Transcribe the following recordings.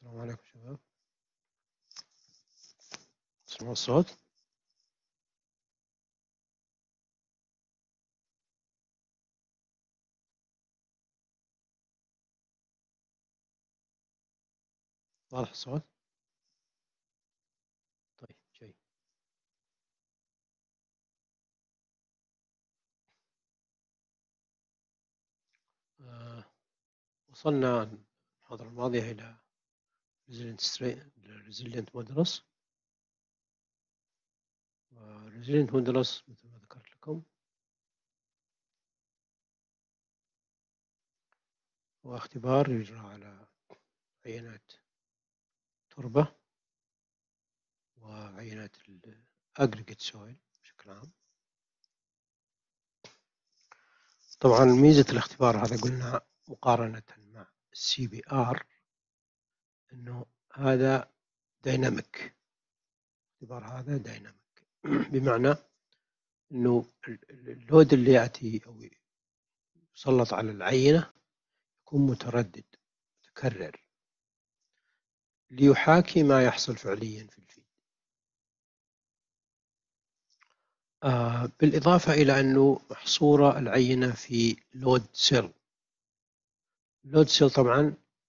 السلام عليكم شباب. تسمعوا الصوت؟ واضح الصوت؟ طيب جيد. وصلنا المحاضرة الماضية إلى Resilient Modulus. Resilient Modulus مثل ما ذكرت لكم هو اختبار يجرى على عينات تربة وعينات الأجريجيت سويل بشكل عام. طبعا ميزة الاختبار هذا قلنا مقارنة مع CBR إنه هذا دايناميك. الاختبار هذا دايناميك بمعنى إنه اللود اللي يأتي أو يسلط على العينة يكون متردد متكرر ليحاكي ما يحصل فعليا في الفيد. بالإضافة إلى أنه محصورة العينة في لود سيل. لود سيل طبعا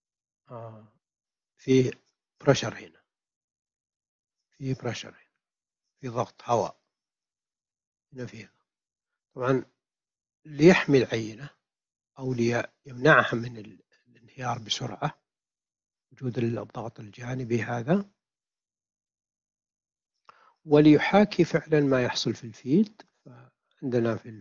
فيه بريشر هنا، فيه بريشر هنا، في ضغط هواء هنا فيها. طبعا ليحمي العينة أو ليمنعها من الانهيار بسرعة وجود الضغط الجانبي هذا، وليحاكي فعلا ما يحصل في الفيلد. عندنا في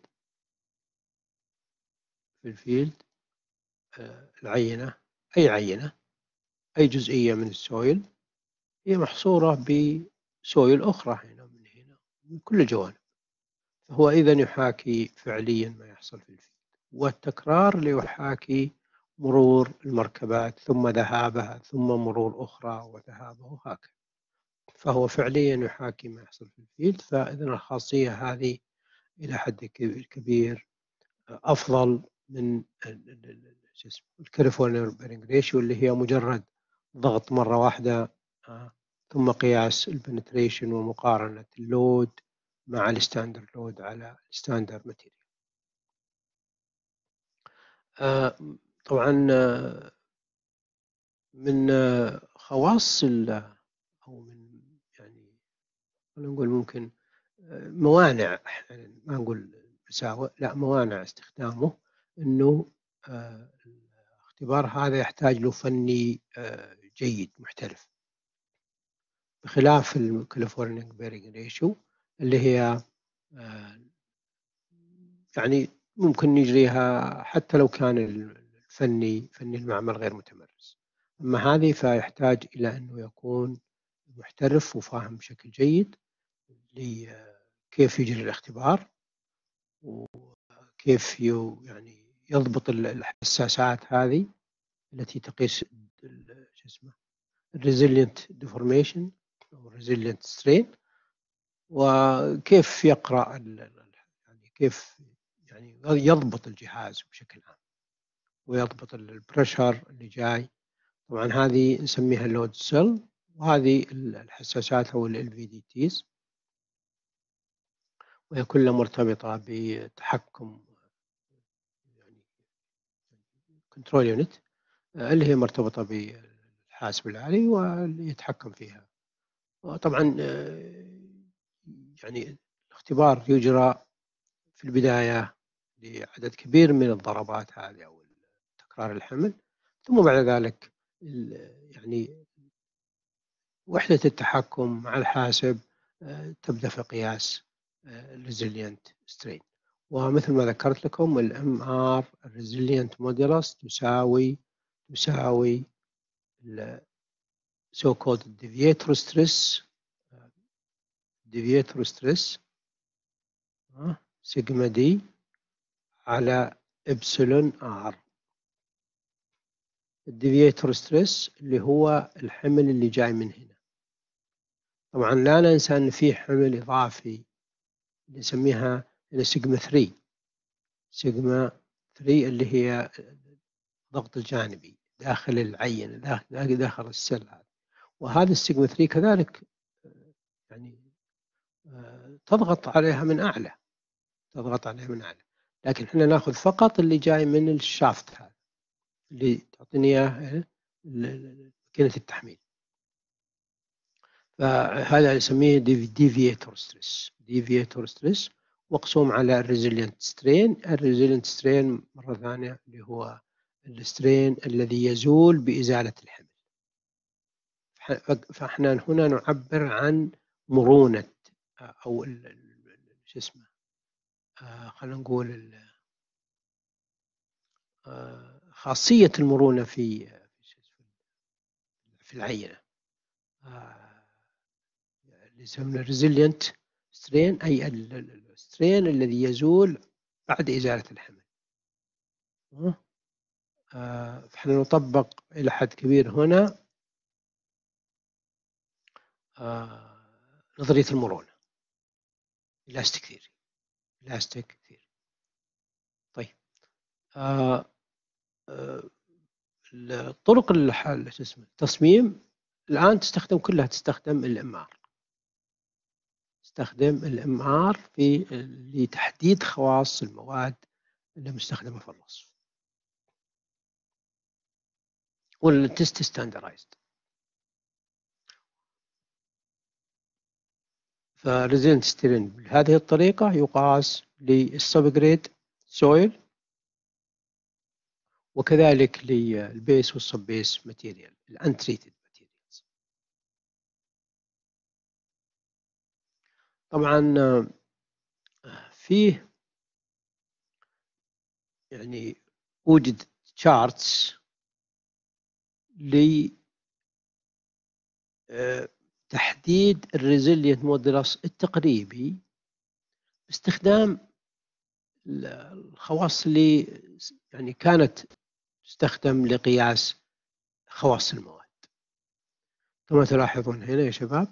الفيلد العينة، أي عينة، أي جزئية من السويل هي محصورة بسويل أخرى هنا من كل الجوانب، فهو إذا يحاكي فعليا ما يحصل في الفيلد، والتكرار ليحاكي مرور المركبات ثم ذهابها ثم مرور أخرى وذهابه وهكذا، فهو فعليا يحاكي ما يحصل في الفيلد. فإذا الخاصية هذه إلى حد كبير أفضل من الكاليفورنيا بيرنج ريشيو اللي هي مجرد ضغط مرة واحدة ثم قياس البنتريشن ومقارنة اللود مع الستاندرد لود على الستاندرد ماتيريال. طبعا من خواص أو من يعني نقول ممكن موانع، ما نقول مساوئ، لا موانع استخدامه، انه الاختبار هذا يحتاج له فني جيد محترف، بخلاف الكاليفورنيا بيرنج ريشيو اللي هي يعني ممكن يجريها حتى لو كان فني المعمل غير متمرس. اما هذه فيحتاج الى انه يكون محترف وفاهم بشكل جيد كيف يجري الاختبار وكيف يعني يضبط الحساسات هذه التي تقيس الريزيلينت ديفورميشن أو الريزيلينت سترين، وكيف يقرأ يعني كيف يعني يضبط الجهاز بشكل عام ويضبط البريشر اللي جاي. طبعا هذه نسميها اللود سيل، وهذه الحساسات أو الVDTs، وهي كلها مرتبطة بتحكم يعني كنترول يونت اللي هي مرتبطة بالحاسب الآلي واللي يتحكم فيها. وطبعا يعني الاختبار يجرى في البداية لعدد كبير من الضربات هذه أو تكرار الحمل، ثم بعد ذلك يعني وحدة التحكم مع الحاسب تبدأ في قياس الريزيلينت سترين. ومثل ما ذكرت لكم الMR الريزيلينت موديلس تساوي so called deviator stress سيجما دي على إبسلون R. الديفياتور ستريس اللي هو الحمل اللي جاي من هنا. طبعا لا ننسى أن في حمل إضافي نسميها سيجما 3 اللي هي الضغط الجانبي داخل العينة، داخل السيل هذا. وهذا السيجما 3 كذلك يعني تضغط عليها من أعلى، لكن احنا ناخذ فقط اللي جاي من الشافت هذا اللي تعطيني اياه ماكينة التحميل. فهذا نسميه ديفييتور ستريس مقسوم على الريزيلينت سترين مرة ثانية اللي هو السترين الذي يزول بإزالة الحمل. فاحنا هنا نعبر عن مرونة أو شو اسمه، خلينا نقول خاصية المرونة في العينة اللي يسمونه ريزيلينت سترين، أي السترين الذي يزول بعد إزالة الحمل. فإحنا نطبق إلى حد كبير هنا نظرية المرونة إلاستيك ثيري. طيب طرق التصميم الآن كلها تستخدم الام ار في لتحديد خواص المواد اللي مستخدمة في الوصف، والتست ستاندرايزد. فريزيلنت ستيرين بهذه الطريقة يقاس للسبجريد سويل وكذلك للبيس والسب بيس ماتيريال الانتريتد ماتيريالز. طبعا فيه يعني وجد تشارتس لتحديد الريزيلينت موديلس التقريبي باستخدام الخواص اللي يعني كانت تستخدم لقياس خواص المواد. كما تلاحظون هنا يا شباب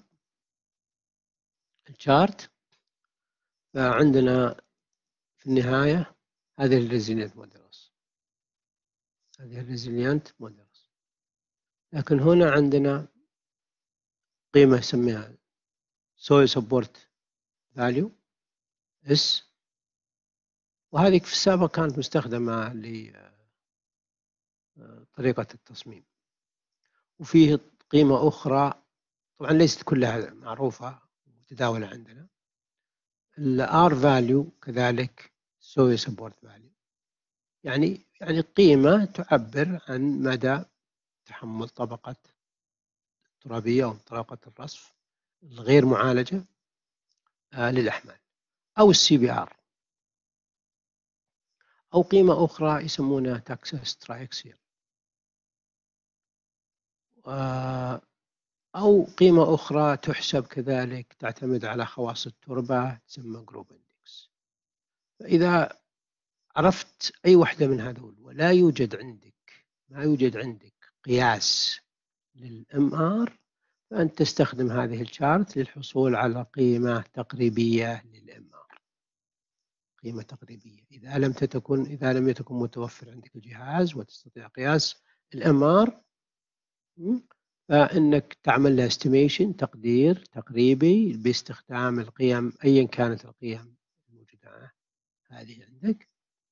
الشارت، فعندنا في النهاية هذه الريزيلينت موديلس، لكن هنا عندنا قيمة نسميها soil support value S، وهذه في السابق كانت مستخدمة لطريقة التصميم. وفيه قيمة أخرى طبعا ليست كلها معروفة متداولة عندنا، ال R value كذلك soil support value، يعني قيمة تعبر عن مدى تحمل طبقة الترابية أو طبقة الرصف الغير معالجة للأحمال، أو CBR، أو قيمة أخرى يسمونها تاكسس ترايكسير، أو قيمة أخرى تحسب كذلك تعتمد على خواص التربة تسمى جروب اندكس. فإذا عرفت أي واحدة من هذول ولا ما يوجد عندك قياس للام ار، فأنت تستخدم هذه الشارت للحصول على قيمة تقريبية للام ار، قيمة تقريبية. إذا لم يكن متوفر عندك الجهاز وتستطيع قياس الام ار، فإنك تعمل له estimation تقدير تقريبي باستخدام القيم أيا كانت القيم الموجودة هذه عندك،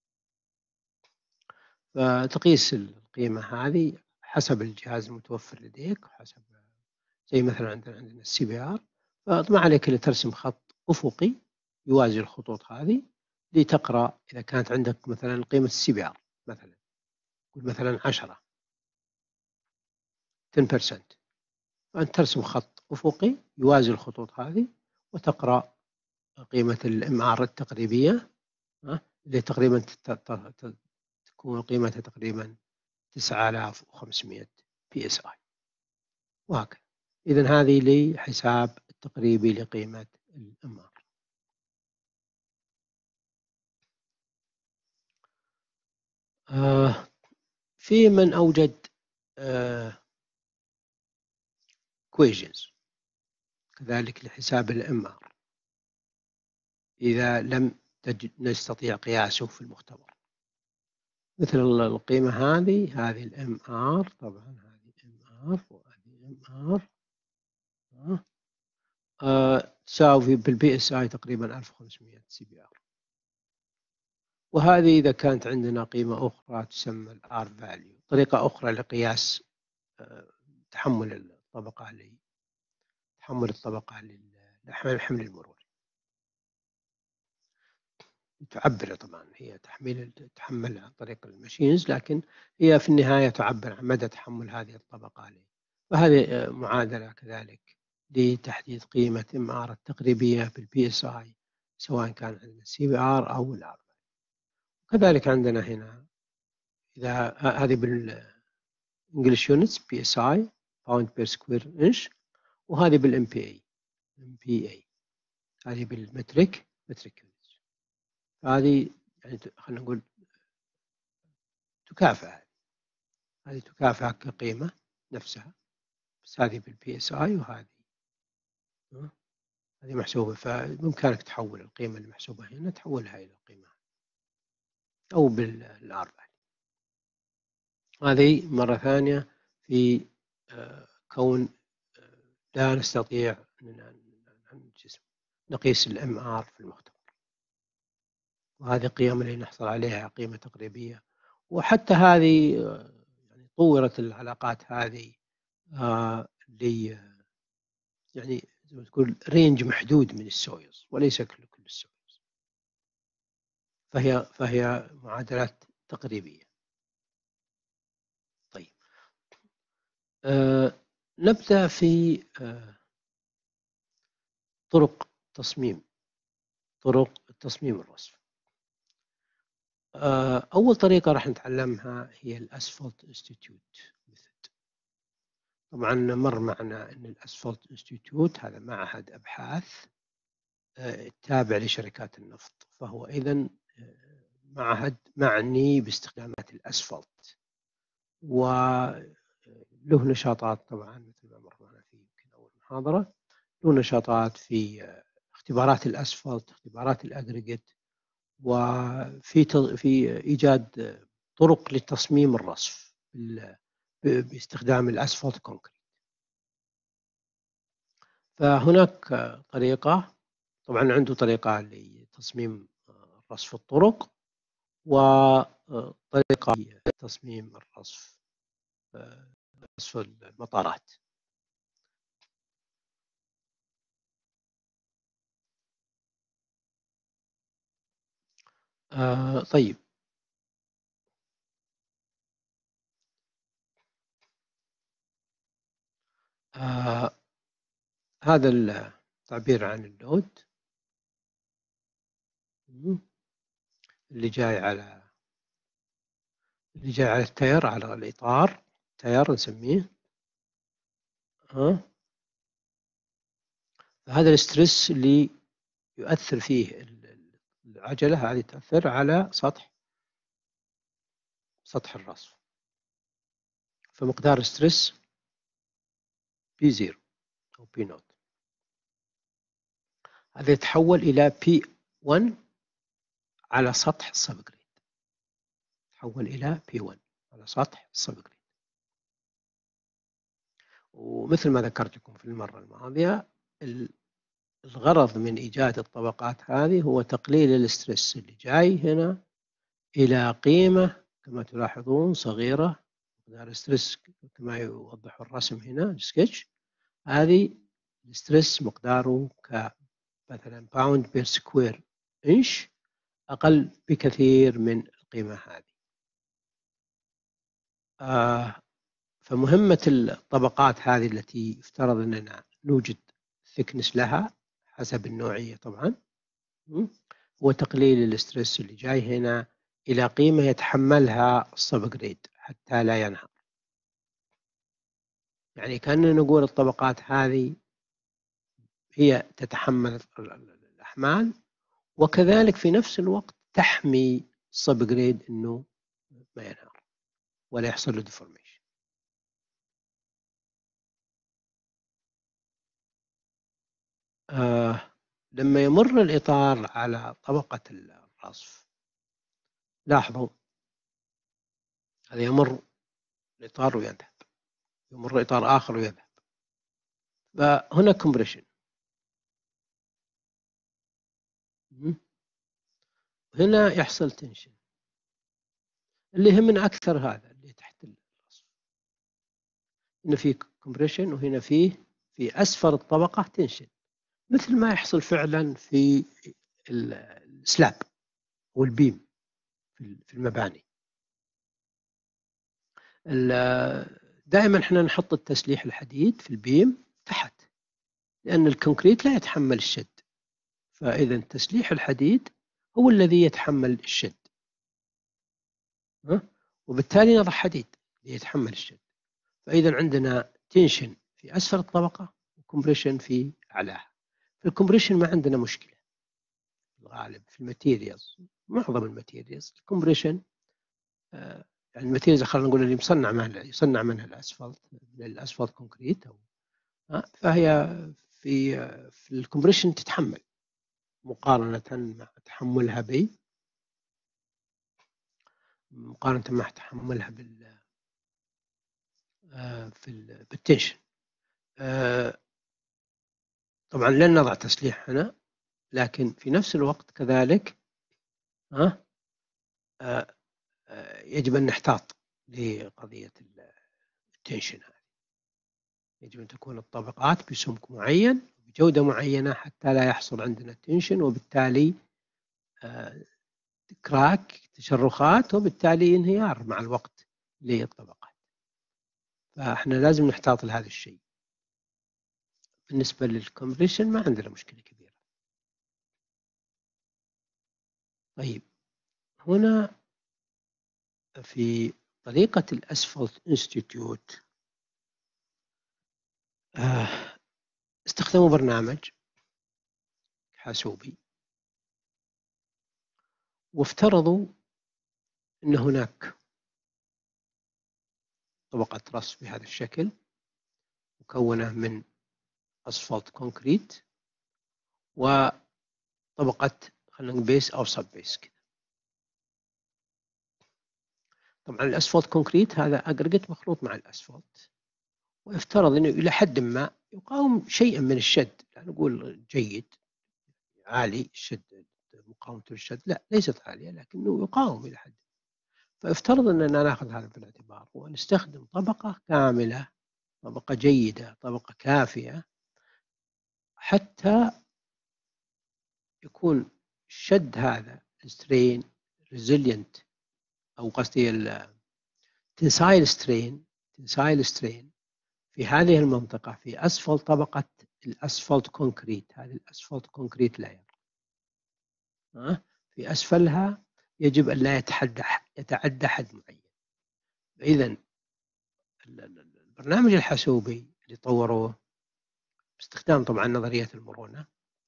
فتقيس القيمة هذه حسب الجهاز المتوفر لديك، حسب زي مثلا عندنا CBR. فما عليك إلا ترسم خط أفقي يوازي الخطوط هذه لتقرأ إذا كانت عندك مثلا قيمة CBR مثلا 10%، فأنت ترسم خط أفقي يوازي الخطوط هذه وتقرأ قيمة الام ار التقريبية اللي تقريبا تكون قيمتها تقريبا 9500 PSI، وهكذا. إذن هذه لحساب التقريبي لقيمة الام ار. في من أوجد equations كذلك لحساب الام ار إذا لم نستطيع قياسه في المختبر. مثل القيمة هذه الام ار، طبعا هذه ام ار وهذه ام ار تساوي بالبي اس اي تقريبا 1500 سي بي ار. وهذه إذا كانت عندنا قيمة أخرى تسمى الار فاليو، طريقة أخرى لقياس تحمل الطبقة للحمل المروري. تعبر طبعا، هي تحمل عن طريق الماشينز، لكن هي في النهاية تعبر عن مدى تحمل هذه الطبقة عليه. وهذه معادلة كذلك لتحديد قيمة ام ار التقريبية بالبي اس اي، سواء كان عندنا سي بي ار او الار. كذلك عندنا هنا اذا هذه بالانجلش يونتس بي اس اي باوند بير سكوير انش، وهذه بالام بي اي هذه بالمترك يونتس. هذه يعني خلينا نقول تكافئ، هذه تكافئ كقيمة نفسها، بس هذه بالبي اس اي وهذه هذه محسوبة، فبإمكانك تحول القيمة المحسوبة هنا تحولها إلى القيمة أو بالار. هذه مرة ثانية في كون لا نستطيع نقيس الام ار في المختبر، وهذه القيم اللي نحصل عليها قيمة تقريبية. وحتى هذه يعني طورت العلاقات هذه يعني زي ما تقول رينج محدود من السويلز، وليس كل السويلز، فهي معادلات تقريبية. طيب نبدأ في طرق تصميم الرصف. أول طريقة راح نتعلمها هي الأسفلت انستيتيوت ميثود. طبعا مر معنا أن الأسفلت انستيتيوت هذا معهد أبحاث تابع لشركات النفط، فهو إذن معهد معني باستخدامات الأسفلت، وله نشاطات طبعا مثل ما مر معنا في يمكن أول محاضرة، له نشاطات في اختبارات الأسفلت، اختبارات الأجريجيت، في إيجاد طرق لتصميم الرصف باستخدام الأسفلت كونكريت. فهناك طريقة، طبعا عنده طريقة لتصميم رصف الطرق، وطريقة لتصميم رصف المطارات. طيب هذا التعبير عن اللود اللي جاي على التير، على الإطار تير نسميه. هذا الاسترس اللي يؤثر فيه العجلة، هذه تأثر على سطح الرصف، فمقدار ستريس بي 0 أو بي نوت، هذا يتحول إلى بي 1 على سطح السبجريد، تحول إلى بي 1 على سطح السبجريد. ومثل ما ذكرت لكم في المرة الماضية، الغرض من إيجاد الطبقات هذه هو تقليل الاسترس اللي جاي هنا إلى قيمة كما تلاحظون صغيرة. مقدار الستريس كما يوضح الرسم هنا السكتش، هذه الستريس مقداره كمثلا باوند بير سكوير انش، أقل بكثير من القيمة هذه. فمهمة الطبقات هذه التي يفترض أننا نوجد ثيكنس لها حسب النوعية طبعا، هو تقليل الاسترس اللي جاي هنا إلى قيمة يتحملها السبجريد حتى لا ينهار. يعني كأننا نقول الطبقات هذه هي تتحمل الأحمال، وكذلك في نفس الوقت تحمي السبجريد إنه ما ينهار ولا يحصل له ديفورميشن. لما يمر الإطار على طبقة الرصف، لاحظوا هذا يمر الإطار ويذهب، يمر إطار آخر ويذهب. فهنا كومبريشن، هنا يحصل تنشن. اللي يهمنا أكثر هذا اللي تحت الرأس، هنا في كومبريشن وهنا في أسفل الطبقة تنشن، مثل ما يحصل فعلا في السلاب والبيم في المباني. دائما احنا نحط التسليح الحديد في البيم تحت، لأن الكونكريت لا يتحمل الشد، فإذا تسليح الحديد هو الذي يتحمل الشد، وبالتالي نضع حديد ليتحمل الشد. فإذا عندنا تنشن في أسفل الطبقة وكمبريشن في أعلاها. في الكمبريشن ما عندنا مشكلة في الغالب، في الماتيريالز معظم الماتيريالز الكمبريشن، يعني الماتيريالز خلينا نقول اللي يصنع منها الأسفلت كونكريت فهي في الكمبريشن تتحمل مقارنة مع تحملها بالتنشن. طبعا لن نضع تسليح هنا، لكن في نفس الوقت كذلك يجب أن نحتاط لقضية التنشن هذه. يجب أن تكون الطبقات بسمك معين بجودة معينة حتى لا يحصل عندنا تنشن، وبالتالي كراك، تشرخات، وبالتالي انهيار مع الوقت للطبقات. فاحنا لازم نحتاط لهذا الشيء. بالنسبة للكمبريشن ما عندنا مشكلة كبيرة. طيب هنا في طريقة الأسفلت انستيتيوت استخدموا برنامج حاسوبي، وافترضوا أن هناك طبقة رص بهذا الشكل مكونة من أسفلت كونكريت وطبقة خلينا نقول بيس أو سب بيس كذا. طبعا الأسفلت كونكريت هذا أجريجيت مخلوط مع الأسفلت، ويفترض أنه إلى حد ما يقاوم شيئا من الشد، لا نقول جيد عالي الشد، مقاومة الشد لا ليست عالية، لكنه يقاوم إلى حد. فافترض أننا نأخذ هذا في الاعتبار ونستخدم طبقة كاملة، طبقة جيدة، طبقة كافية، حتى يكون الشد هذا سترين ريزيلينت، أو قصدي التنسايل سترين في هذه المنطقة في أسفل طبقة الأسفلت كونكريت. هذه الأسفلت كونكريت لاير في أسفلها يجب أن لا يتعدى حد معين. إذن البرنامج الحاسوبي اللي طوروه باستخدام طبعا نظرية المرونة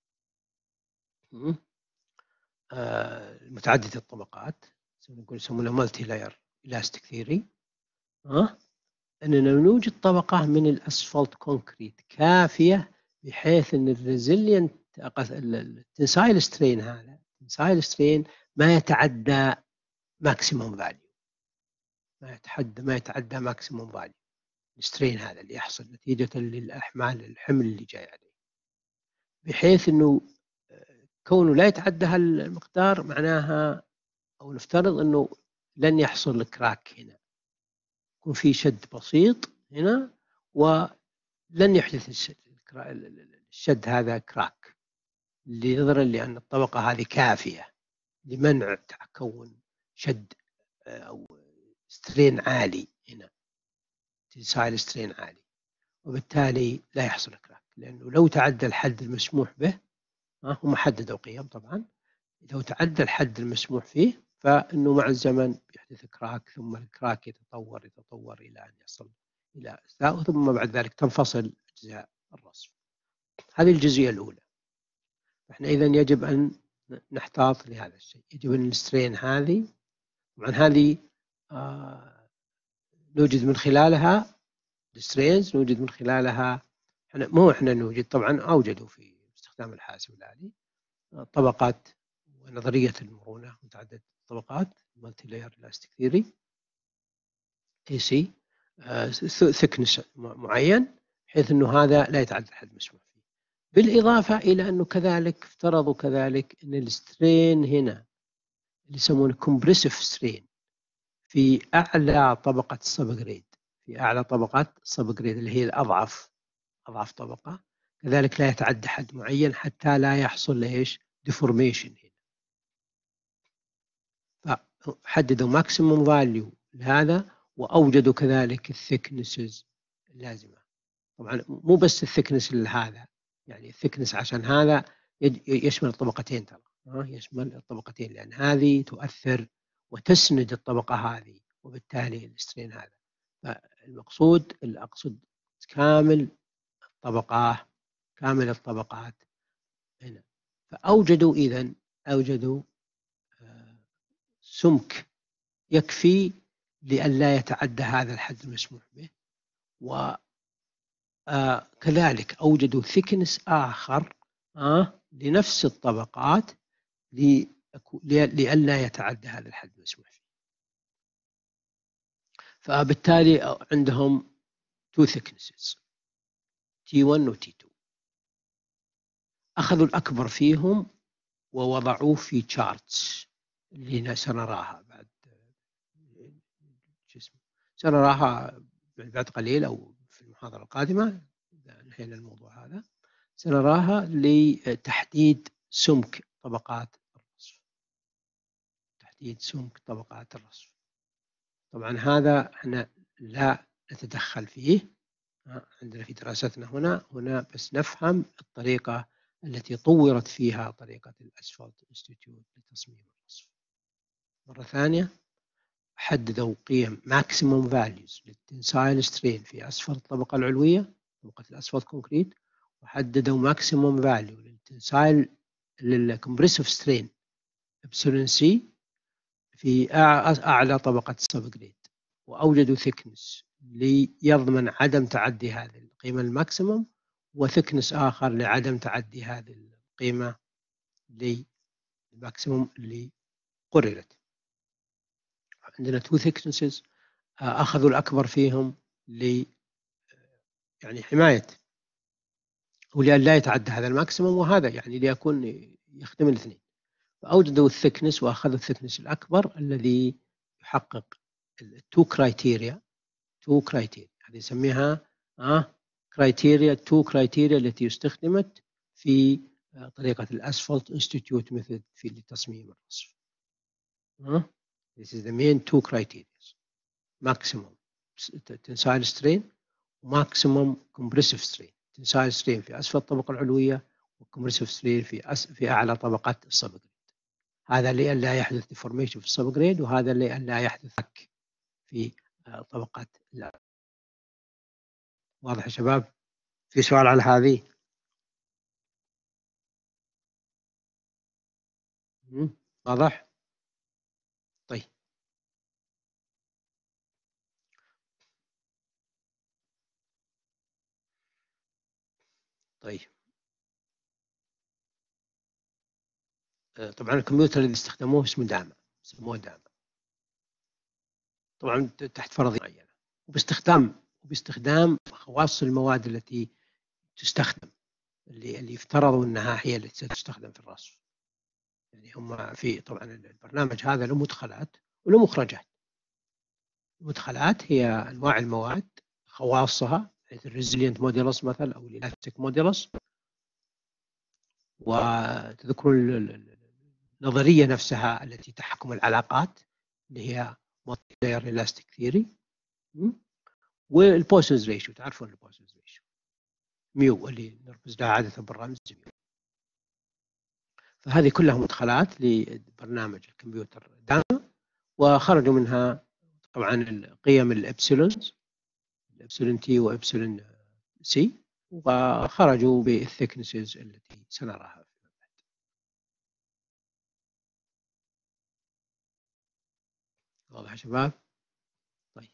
متعددة الطبقات، يسمونها مالتي لاير إلاستيك ثيوري، أننا نوجد طبقة من الأسفلت كونكريت كافية بحيث أن الريزيلينت التنسايل سترين هذا التنسايل سترين ما يتعدى ماكسيموم فاليو، ما يتعدى ماكسيموم فاليو السترين هذا اللي يحصل نتيجة للأحمال الحمل اللي جاي عليه، بحيث أنه كونه لا يتعدى هالمقدار معناها أو نفترض أنه لن يحصل الكراك هنا، يكون في شد بسيط هنا ولن يحدث الشد هذا كراك نظرا لأن الطبقة هذه كافية لمنع تكون شد أو سترين عالي هنا، تنسايل سترين عالي، وبالتالي لا يحصل كراك. لأنه لو تعدى الحد المسموح به، هم حددوا قيم طبعا، لو تعدى الحد المسموح فيه فإنه مع الزمن يحدث كراك، ثم الكراك يتطور إلى أن يصل إلى أجزاء، ثم بعد ذلك تنفصل أجزاء الرصف. هذه الجزئية الأولى. احنا إذا يجب أن نحتاط لهذا الشيء، يجب أن السترين هذه طبعا هذه نوجد من خلالها السترينز، نوجد من خلالها احنا نوجد، طبعا أوجدوا في استخدام الحاسب الآلي طبقات ونظرية المرونة متعددة الطبقات مالتي لاير إلاستيك ثيوري، AC ثكنس معين، بحيث انه هذا لا يتعدى الحد مسموح فيه. بالاضافه الى انه كذلك افترضوا كذلك ان السترين هنا اللي يسمونه كومبريسيف سترين في اعلى طبقه السبجريد، في اعلى طبقات السبجريد اللي هي الاضعف، اضعف طبقه، كذلك لا يتعدى حد معين حتى لا يحصل ايش؟ ديفورميشن هنا. فحددوا ماكسيموم فاليو لهذا، واوجدوا كذلك الثيكنسز اللازمه. طبعا مو بس الثيكنس لهذا، يعني الثيكنس عشان هذا يشمل الطبقتين، ترى يشمل الطبقتين، لان هذه تؤثر وتسند الطبقه هذه، وبالتالي السترين هذا. فالمقصود اقصد كامل الطبقات، كامل الطبقات هنا. فاوجدوا اذا اوجدوا سمك يكفي لئلا يتعدى هذا الحد المسموح به، وكذلك أوجدوا ثيكنس آخر لنفس الطبقات لئلا يتعدى هذا الحد المسموح فيه. فبالتالي عندهم two thicknesses T1 و T2، أخذوا الأكبر فيهم ووضعوه في charts اللي سنراها بعد، سنراها بعد قليل أو في المحاضرة القادمة إذا انهينا الموضوع هذا، سنراها لتحديد سمك طبقات الرصف، تحديد سمك طبقات الرصف. طبعا هذا احنا لا نتدخل فيه عندنا في دراستنا هنا بس نفهم الطريقة التي طورت فيها طريقة الأسفلت انستيتيوت لتصميم الرصف. مرة ثانية، حددوا قيم maximum values للتنسايل سترين في أسفل الطبقة العلوية، طبقة الأسفلت كونكريت، وحددوا maximum value للتنسايل للكمبريسيف سترين إبسلون سي في أعلى طبقة السبجريد، وأوجدوا ثيكنس ليضمن عدم تعدي هذه القيمة الماكسيموم، وثيكنس آخر لعدم تعدي هذه القيمة للماكسيموم اللي قررت. عندنا two thicknesses، أخذوا الأكبر فيهم يعني حماية ولأن لا يتعدى هذا الماكسيموم، وهذا يعني ليكون يخدم الاثنين. فأوجدوا الثكنس وأخذوا الثكنس الأكبر الذي يحقق التو كرايتيريا، هذه نسميها كرايتيريا، تو كرايتيريا التي استخدمت في طريقة الأسفلت انستيتيوت ميثود في تصميم الرصف. This is the main two criteria: maximum tensile strain وماكسيموم compressive strain. tensile strain في أسفل الطبقة العلوية، وcompressive strain في أعلى طبقات السبجريد. هذا لئلا يحدث deformation في السبجريد، وهذا لئلا يحدث في طبقات الأعلى. واضح يا شباب؟ في سؤال على هذه؟ واضح؟ طيب طيب طبعا الكمبيوتر اللي استخدموه اسمه داما، سموه داما، طبعا تحت فرضية معينة، وباستخدام خواص المواد التي تستخدم، اللي يفترضوا انها هي التي ستستخدم في الرصف. يعني هم في طبعا البرنامج هذا له مدخلات وله مخرجات. المدخلات هي انواع المواد، خواصها، مثل الريزيلينت موديلس مثلا او الالاستيك موديلس، وتذكرون النظريه نفسها التي تحكم العلاقات اللي هي مالتي الاستيك ثيوري، والبوسنز ريشيو، تعرفون البوسنز ريشيو ميو اللي نرمز لها عاده بالرمز ميو. فهذه كلها مدخلات لبرنامج الكمبيوتر داما، وخرجوا منها طبعا القيم الابسلونز، الابسلون تي وابسلون سي، وخرجوا بالثيكنسز التي سنراها. واضح يا شباب؟ طيب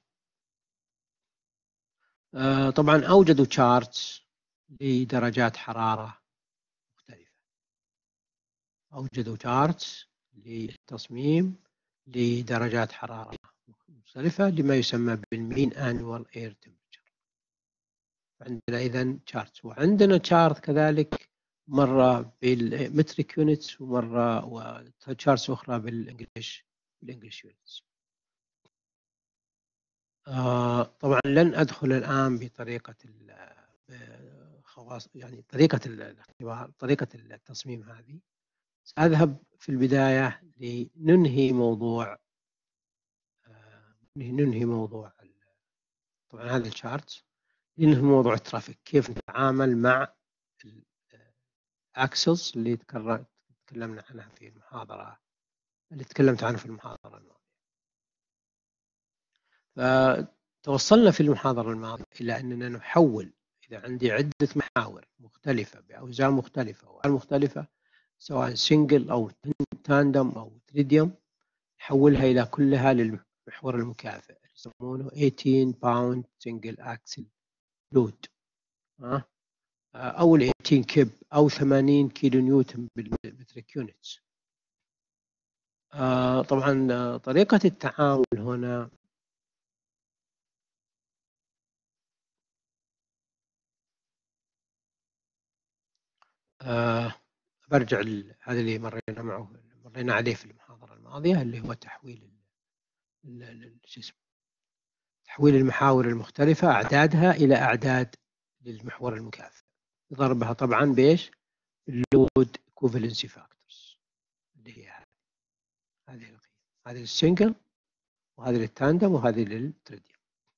طبعا اوجدوا تشارتس لدرجات حراره مختلفه، اوجدوا تشارتس للتصميم لدرجات حراره مختلفة لما يسمى بالمين annual air temperature. عندنا إذن charts، وعندنا chart كذلك مرة بالمتريك يونتس ومرة وتشارتس أخرى بالإنجليش يونتس. طبعا لن أدخل الآن بطريقة خواص، يعني طريقة الاختبار، طريقة التصميم هذه. سأذهب في البداية لننهي موضوع طبعا هذا الشارت، لننهي موضوع الترافيك، كيف نتعامل مع الأكسلز اللي تكلمنا عنها في المحاضرة، اللي تكلمت عنها في المحاضرة الماضية. فتوصلنا في المحاضرة الماضية إلى أننا نحول، إذا عندي عدة محاور مختلفة بأوزان مختلفة وألوان مختلفة، سواء سنجل أو تاندم أو تريديوم، نحولها إلى كلها للمحور المكافئ، يسمونه 18 باوند سنجل أكسل لود، أو 18 كيب أو 80 كيلو نيوتن بالمتريك يونتس. طبعا طريقة التعامل هنا برجع هذا اللي مرينا عليه في المحاضرة الماضية، اللي هو تحويل تحويل المحاور المختلفة أعدادها إلى أعداد للمحور المكافئ، ضربها طبعا بإيش؟ اللود equivalency factors، اللي هي هذه القيم، هذه للسنجل وهذه للتاندم وهذه للتريديوم.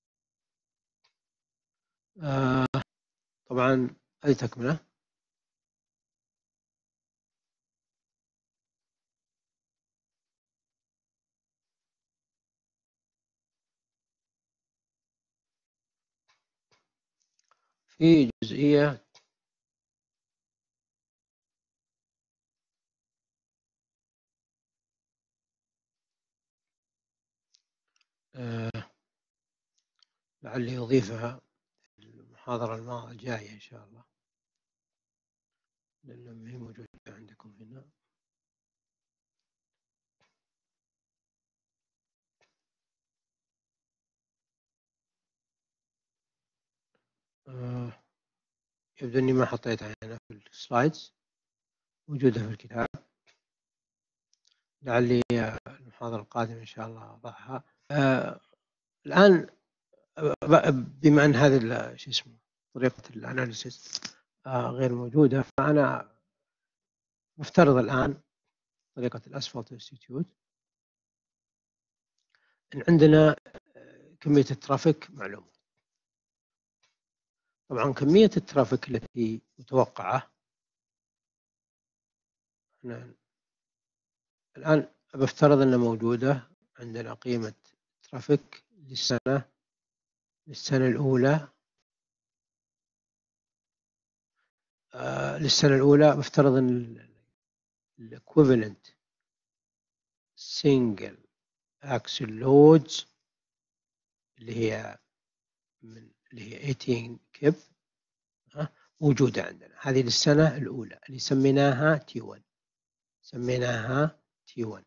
طبعا هذه تكملة. في جزئية لعلي أضيفها في المحاضرة الجاية إن شاء الله، لأنها هي موجودة عندكم هنا. يبدو أني ما حطيتها هنا في السلايدز، موجودة في الكتاب، لعلي المحاضرة القادمة إن شاء الله أضعها. الآن بما أن هذا شو اسمه طريقة الأناليسيس غير موجودة، فأنا مفترض الآن طريقة الأسفلت انستيتيوت إن عندنا كمية الترافيك معلومة. طبعا كمية الترافيك التي متوقعة الآن بفترض أنها موجودة عندنا قيمة ترافيك للسنة الأولى. للسنة الأولى بفترض أن الإكويفالنت سينجل أكسل لودز اللي هي 18 كيب موجودة عندنا. هذه للسنة الأولى اللي سميناها T1، T1.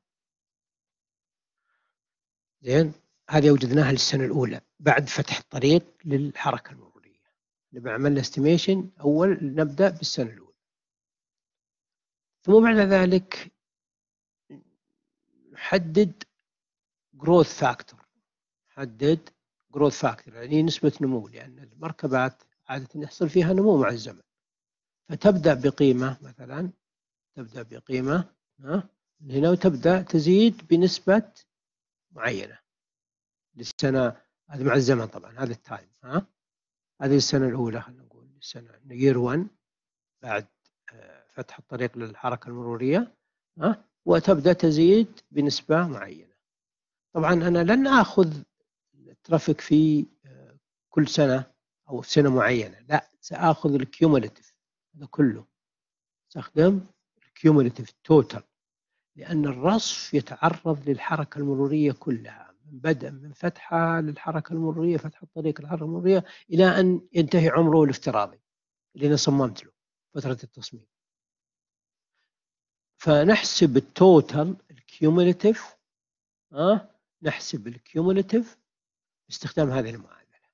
زين، هذه وجدناها للسنة الأولى بعد فتح الطريق للحركة المرورية. نبي عملنا استيميشن أول، نبدأ بالسنة الأولى، ثم بعد ذلك نحدد growth factor، يعني نسبة نمو، لأن المركبات عادة يحصل فيها نمو مع الزمن. فتبدأ بقيمة مثلا، هنا، وتبدأ تزيد بنسبة معينة للسنة هذه مع الزمن. طبعا هذا التايم، هذه السنة الأولى، خلينا نقول السنة year 1 بعد فتح الطريق للحركة المرورية، وتبدأ تزيد بنسبة معينة. طبعا أنا لن أخذ الترافيك في كل سنة أو في سنة معينة، لا، سأخذ الكيوموليتيف، هذا كله استخدم الكيوموليتيف توتال، لأن الرصف يتعرض للحركة المرورية كلها، من فتحة للحركة المرورية، فتح الطريق للحركة المرورية، إلى أن ينتهي عمره الافتراضي اللي أنا صممت له فترة التصميم. فنحسب التوتال الكيوموليتيف، نحسب الكيوموليتيف باستخدام هذه المعادلة.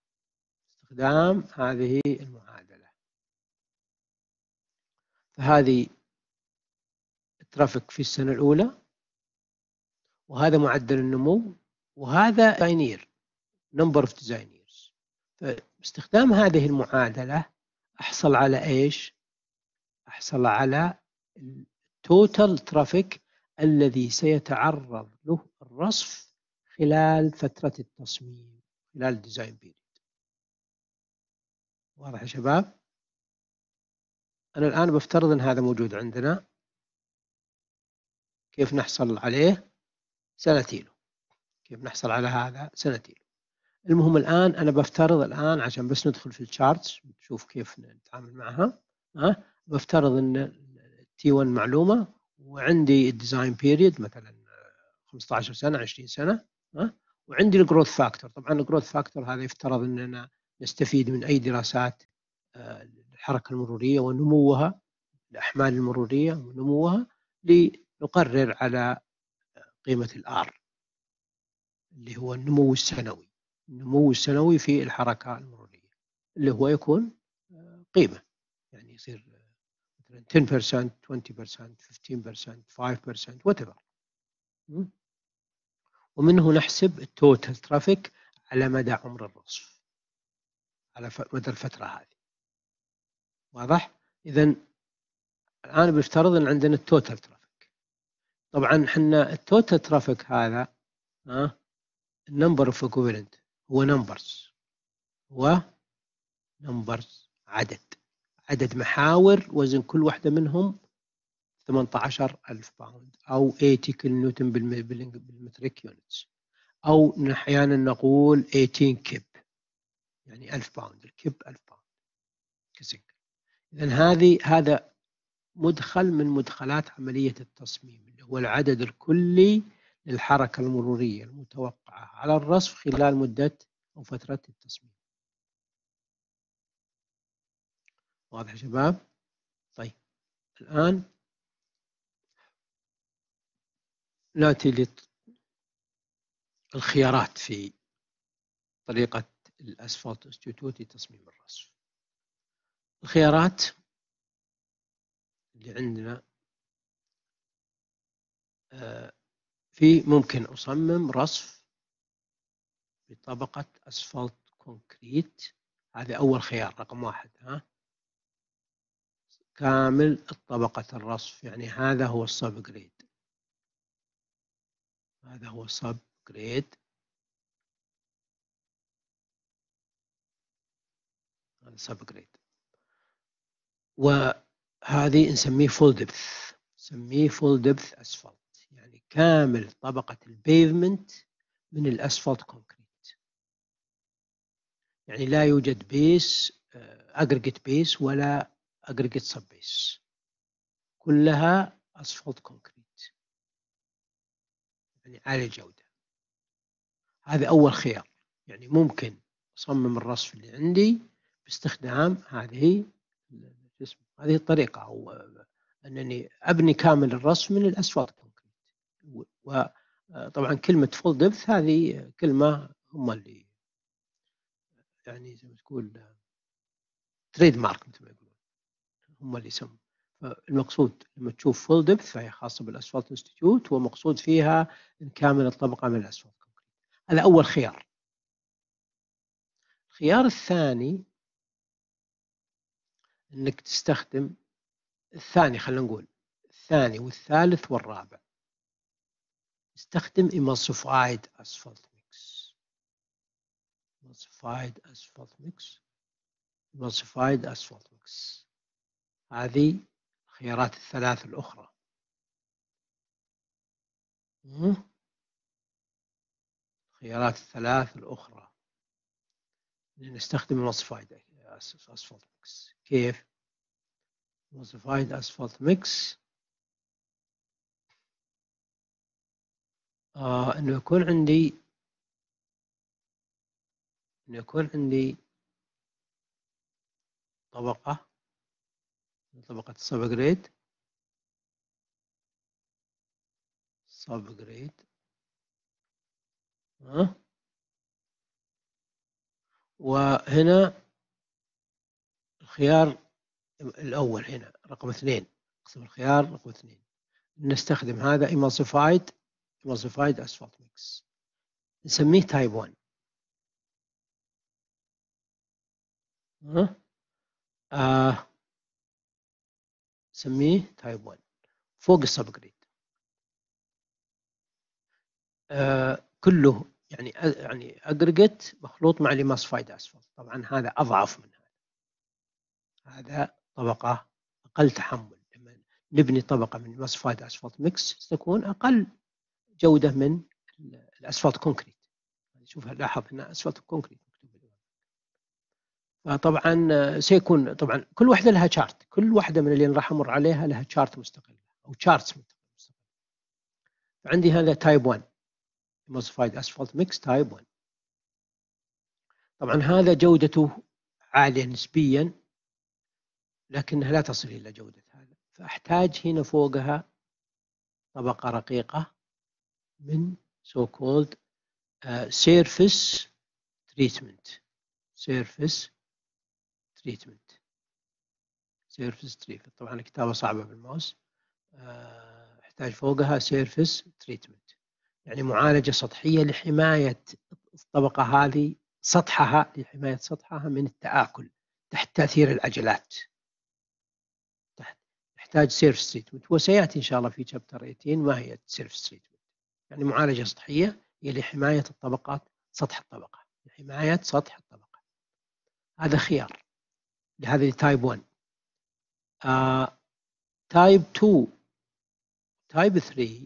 فهذه الترافيك في السنة الأولى، وهذا معدل النمو، وهذا ديزاينير number of designers. فاستخدام هذه المعادلة أحصل على إيش؟ أحصل على التوتال ترافيك الذي سيتعرض له الرصف خلال فترة التصميم، خلال الديزاين بيريد. واضح يا شباب؟ أنا الآن بفترض أن هذا موجود عندنا. كيف نحصل عليه؟ سنتيله. كيف نحصل على هذا؟ سنتيله. المهم الآن أنا بفترض الآن عشان بس ندخل في الشارتس نشوف كيف نتعامل معها. بفترض أن T1 معلومة، وعندي الديزاين بيريد مثلا 15 سنة 20 سنة، وعندي الجروث فاكتور. طبعا الجروث فاكتور هذا يفترض أننا نستفيد من أي دراسات الحركة المرورية ونموها، الأحمال المرورية ونموها، لنقرر على قيمة الآر اللي هو النمو السنوي. النمو السنوي في الحركة المرورية اللي هو يكون قيمة، يعني يصير مثلا 10%، 20%، 15%، 5%، whatever. ومنه نحسب التوتال ترافيك على مدى عمر الرصف، على مدى الفترة هذه. واضح؟ إذن الآن بيفترض أن عندنا التوتال ترافيك. طبعا حنا التوتال ترافيك هذا النمبر اوف equivalent هو نمبرز عدد محاور وزن كل واحدة منهم 18,000 باوند أو 80 كيلو نيوتن بالمتريك يونتس، أو أحيانا نقول 18 كيب، يعني 1000 باوند. الكيب 1000 باوند كسنجل. إذن هذا مدخل من مدخلات عملية التصميم، اللي هو العدد الكلي للحركة المرورية المتوقعة على الرصف خلال مدة أو فترة التصميم. واضح يا شباب؟ طيب الآن نأتي للخيارات في طريقة الأسفلت انستيتوت لتصميم الرصف. الخيارات اللي عندنا في ممكن أصمم رصف بطبقة أسفلت كونكريت. هذا أول خيار رقم 1. كامل طبقة الرصف، يعني هذا هو السب جريد. هذا هو السب جريد. هذا سب جريد، وهذه نسميه فول دبث. نسميه فول دبث أسفلت، يعني كامل طبقة البيفمنت من الأسفلت كونكريت. يعني لا يوجد بيس أجريجيت بيس ولا أجريجيت سب بيس، كلها أسفلت كونكريت، يعني عالي الجودة. هذا أول خيار. يعني ممكن أصمم الرصف اللي عندي باستخدام هذه الطريقة، أو أنني أبني كامل الرصف من الأسفلت كونكريت. وطبعا كلمة فول دبث هذه كلمة هم اللي يعني زي ما تقول تريد مارك مثل ما يقولون، هم اللي يسمون. فالمقصود لما تشوف فول دبث فهي خاصة بالأسفلت انستيتيوت، ومقصود فيها إن كامل الطبقة من الأسفلت كونكريت. هذا أول خيار. الخيار الثاني انك تستخدم الثاني، خلينا نقول الثاني والثالث والرابع. استخدم emulsified asphalt mix. emulsified asphalt mix. emulsified asphalt mix. هذه الخيارات الثلاث الأخرى. الخيارات الثلاث الأخرى نستخدم emulsified asphalt mix. كيف؟ emulsified asphalt mix انه يكون عندي طبقة سب جريد ها. وهنا الخيار الأول هنا رقم 2، قسم الخيار رقم 2 نستخدم هذا emulsified asphalt mix، نسميه تايب 1. نسميه تايب 1 فوق السبجريد. كله يعني اجريجيت مخلوط مع الامالسيفايد اسفلت. طبعا هذا اضعف من هذا طبقه اقل تحمل. لما نبني طبقه من الامالسيفايد اسفلت ميكس تكون اقل جوده من الاسفلت كونكريت. شوف لاحظ هنا اسفلت كونكريت مكتوب. فطبعا سيكون طبعا كل واحده لها شارت، كل واحده من اللي راح امر عليها لها شارت مستقله او شارتس مستقله. فعندي هذا تايب 1 emulsified asphalt mix تايب 1. طبعا هذا جودته عالية نسبيا لكنها لا تصل إلى جودة هذا، فأحتاج هنا فوقها طبقة رقيقة من so called surface treatment. طبعا الكتابة صعبة بالماوس. أحتاج فوقها surface treatment، يعني معالجة سطحية لحماية الطبقة هذه، لحماية سطحها من التآكل تحت تأثير العجلات. تحتاج سيرفس تريتمنت، وسيأتي إن شاء الله في شابتر 18 ما هي سيرفس تريتمنت. يعني معالجة سطحية هي لحماية الطبقات، سطح الطبقة، لحماية سطح الطبقة. هذا خيار لهذه تايب 1. تايب 2 تايب 3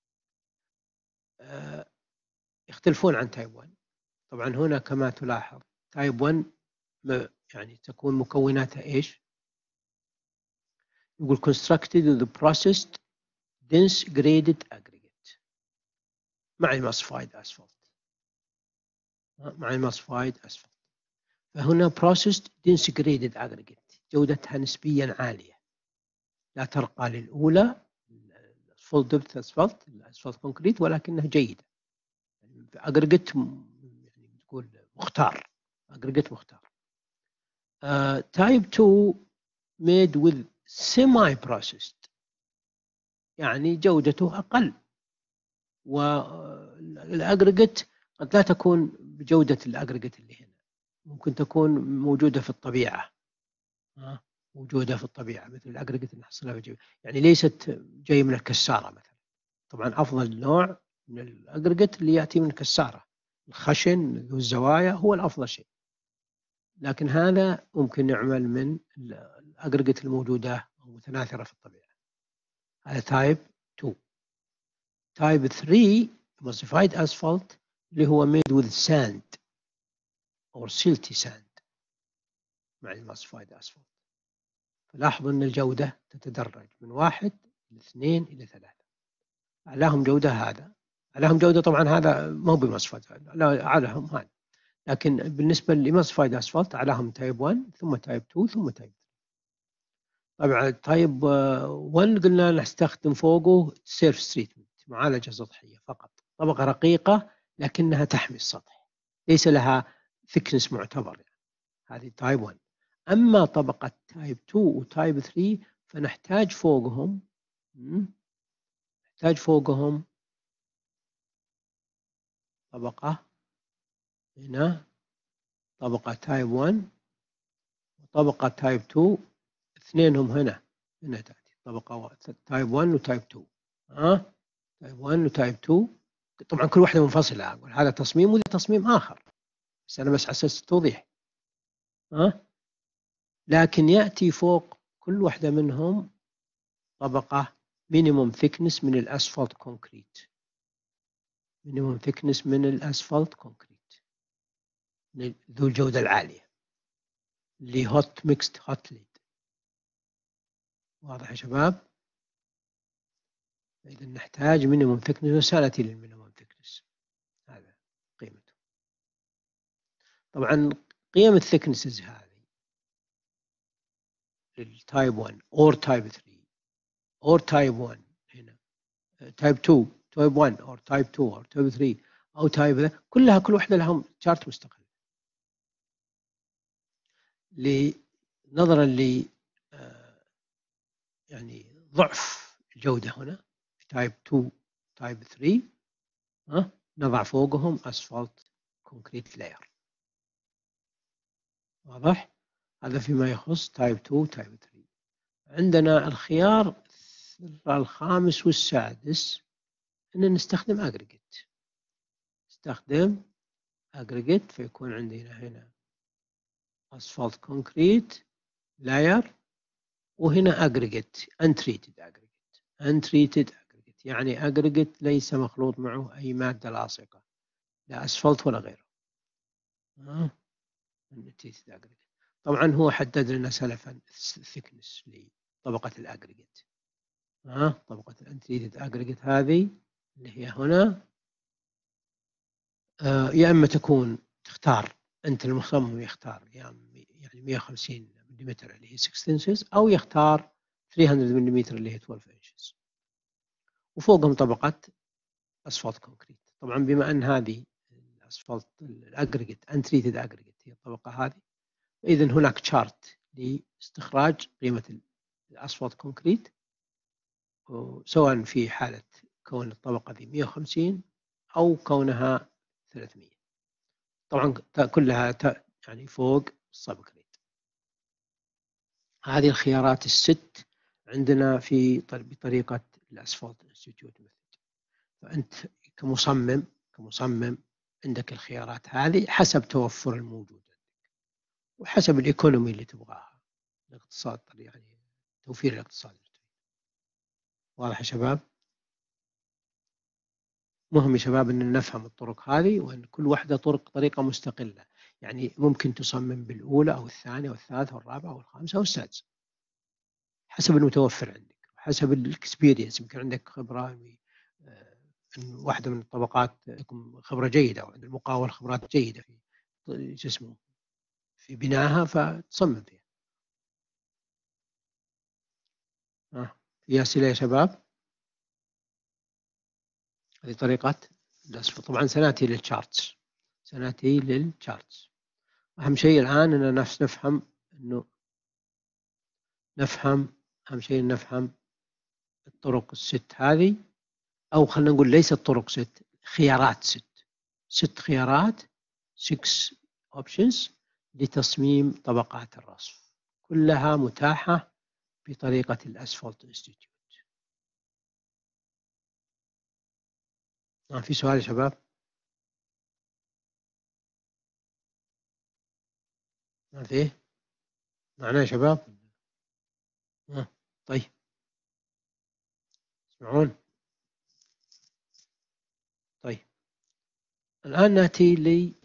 يختلفون عن تايب 1. طبعا هنا كما تلاحظ تايب 1 يعني تكون مكوناتها ايش؟ يقول constructed with the processed dense graded aggregate مع emulsified asphalt. فهنا processed dense graded aggregate جودتها نسبيا عالية، لا ترقى للأولى full depth asphalt الأسفلت كونكريت، ولكنها جيدة. aggregate يعني تقول مختار، aggregate مختار. type 2 made with semi processed يعني جودته أقل، والأجريجيت قد لا تكون بجودة الأجريجيت اللي هنا، ممكن تكون موجودة في الطبيعة. موجودة في الطبيعة مثل الأجريجيت اللي نحصلها في يعني ليست جاي من الكسارة مثلا. طبعا أفضل نوع من الأجريجيت اللي يأتي من الكسارة، الخشن ذو الزوايا هو الأفضل شيء، لكن هذا ممكن يعمل من الأجريجيت الموجودة متناثرة في الطبيعة. هذا تايب 2. تايب 3 emulsified asphalt اللي هو made with sand or silty sand مع emulsified asphalt. فلاحظوا أن الجودة تتدرج من 1 إلى 2 إلى 3. أعلاهم جودة هذا، أعلاهم جودة طبعا هذا ما هو بemulsified، لا أعلاهم هذا، لكن بالنسبة للemulsified asphalt أعلاهم تايب 1 ثم تايب 2 ثم تايب 3. طبعا تايب 1 قلنا نستخدم فوقه سيرفس تريتمنت، معالجة سطحية فقط، طبقة رقيقة لكنها تحمي السطح، ليس لها ثيكنس معتبر يعني. هذه تايب 1. أما طبقة تايب 2 وتايب 3 فنحتاج فوقهم طبقة، هنا طبقة تايب 1 وطبقة تايب 2، اثنينهم هنا تأتي طبقة تايب 1 وتايب 2. تايب 1 وتايب 2 طبعا كل واحدة منفصلة، أقول هذا تصميم وهذا تصميم آخر، بس أنا بس على أساس التوضيح. لكن يأتي فوق كل واحدة منهم طبقة مينيموم ثيكنس من الأسفلت كونكريت، ذو الجودة العالية اللي هوت ميكست هوت ليد. واضح يا شباب؟ إذا نحتاج مينيموم ثيكنس، وسألتي للمينيموم ثيكنس هذا قيمته. طبعا قيم الثيكنسز هذه للتايب 1 or تايب 3 or تايب 1 هنا تايب 2 تايب 1 or تايب 2 or تايب 3 أو تايب، كلها كل واحدة لهم شارت مستقل. نظرا ل يعني ضعف الجودة هنا في تايب 2 تايب 3 نضع فوقهم أسفلت كونكريت لاير. واضح؟ هذا فيما يخص تايب 2 تايب 3. عندنا الخيار الخامس والسادس أن نستخدم أجريجيت. نستخدم أجريجيت فيكون عندنا هنا أسفلت كونكريت لاير، وهنا أجريجيت untreated أجريجيت يعني أجريجيت ليس مخلوط معه أي مادة لاصقة، لا أسفلت ولا غيره. طبعا هو حدد لنا سلفا thickness لطبقة الأجريجيت. طبقة الانتريتد أجريجيت هذه اللي هي هنا، يا إما تكون تختار أنت المصمم يختار يعني 150 ملم اللي هي 6 inches، أو يختار 300 ملم اللي هي 12 inches، وفوقهم طبقة أسفلت كونكريت. طبعا بما أن هذه الأسفلت الأجريجيت انتريتد أجريجيت هي الطبقة هذه، إذن هناك شارت لاستخراج قيمة الأسفلت كونكريت، سواء في حالة كون الطبقة ذي 150 أو كونها 300. طبعا كلها يعني فوق السبكريت. هذه الخيارات الست عندنا في بطريقة الأسفلت انستيتيوت ميثود. فأنت كمصمم عندك الخيارات هذه حسب توفر الموجود عندك وحسب الإيكونومي اللي تبغاها، الاقتصاد يعني توفير الاقتصاد. واضح يا شباب؟ مهم يا شباب أن نفهم الطرق هذه، وأن كل واحدة طريقة مستقلة. يعني ممكن تصمم بالأولى أو الثانية أو الثالثة أو الرابعة أو الخامسة أو السادسة حسب المتوفر عندك، حسب الاكسبيرينس. يمكن عندك خبرة أن واحدة من الطبقات تكون خبرة جيدة، أو عند المقاول خبرات جيدة في اسمه في بنائها فتصمم فيها. في أسئلة يا شباب؟ هذه طريقة الأسفل. طبعا سنأتي للشارتس. أهم شيء الآن أن نفهم أنه أهم شيء نفهم الطرق الست هذه، أو خلينا نقول ليس الطرق ست، خيارات ست خيارات 6 options لتصميم طبقات الرصف، كلها متاحة بطريقة الأسفلت انستيتيوت. في سؤال يا شباب؟ ما فيه؟ معنا يا شباب؟ طيب اسمعون. طيب الآن نأتي لي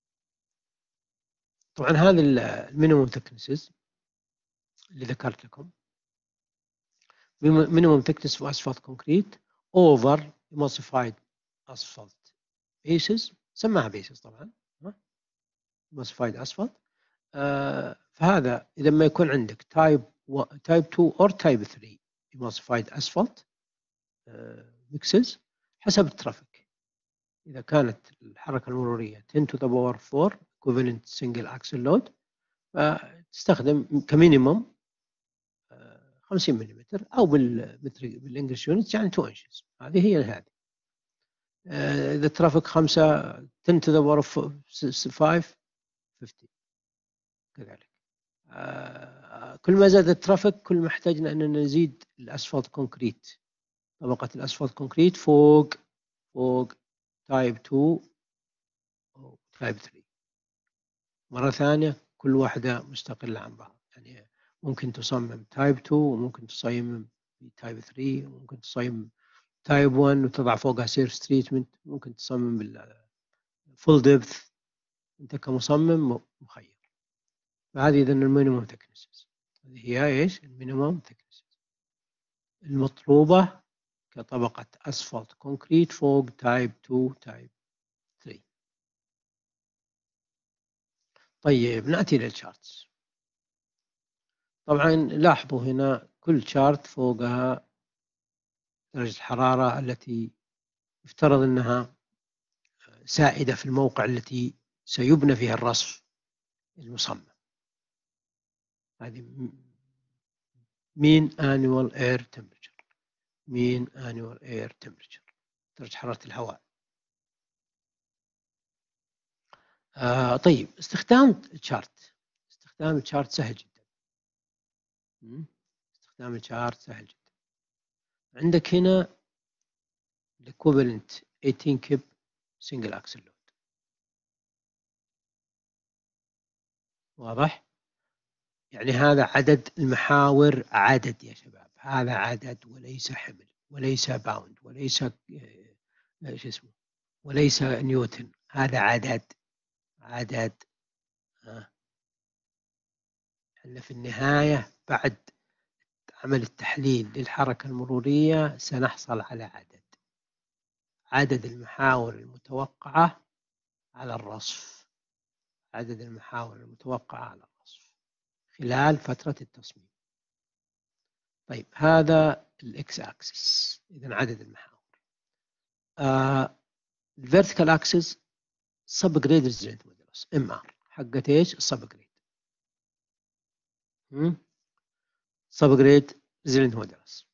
طبعا هذا المينيموم ثيكنسز اللي ذكرت لكم. minimum thickness for asphalt concrete over emulsified asphalt bases، سماها bases طبعا emulsified asphalt. فهذا إذا ما يكون عندك type 2 or type 3 emulsified asphalt mixes حسب الترافيك. إذا كانت الحركة المرورية 10 to the power 4 equivalent single axle load، فتستخدم كمينيموم 50 ملم، أو بالإنجلش يونتس يعني 2 inches. هذه هي هذه. إذا الترافيك 5 10 to the power 5 50 كذلك. كل ما زاد الترافيك كل ما احتاجنا أن نزيد الأسفلت كونكريت، طبقة الأسفلت كونكريت فوق تايب 2 أو تايب 3. مرة ثانية كل واحدة مستقلة عن بعض، يعني ممكن تصمم تايب 2 وممكن تصمم تايب 3 وممكن تصمم تايب 1 وتضع فوقها سيرفس تريتمنت، ممكن تصمم بالفول ديبث. انت كمصمم مخير. فهذه اذا المينيموم ثيكنسز، هذه هي ايش المينيموم ثيكنسز المطلوبة كطبقة اسفلت كونكريت فوق تايب 2 تايب 3. طيب نأتي للشارتس. طبعا لاحظوا هنا كل شارت فوقها درجة الحرارة التي يفترض أنها سائدة في الموقع التي سيبنى فيها الرصف المصمم. هذه mean annual air temperature. mean annual air temperature، درجة حرارة الهواء. طيب استخدام الشارت. استخدام الشارت سهل جدا. استخدام الشارت سهل جدا. عندك هنا equivalent 18 كيب single axle load. واضح؟ يعني هذا عدد المحاور، عدد يا شباب، هذا عدد وليس حمل وليس باوند وليس شو اسمه وليس نيوتن، هذا عدد. احنا في النهاية بعد عمل التحليل للحركة المرورية سنحصل على عدد المحاور المتوقعة على الرصف. عدد المحاور المتوقعة على الرصف خلال فترة التصميم. طيب هذا الاكس اكسس، اذا عدد المحاور. الفيرتيكال اكسس سب جريد ريزيلينت مودولس ام ار، حقت ايش؟ السب جريد. سب جريد ريزيلينت مودولس.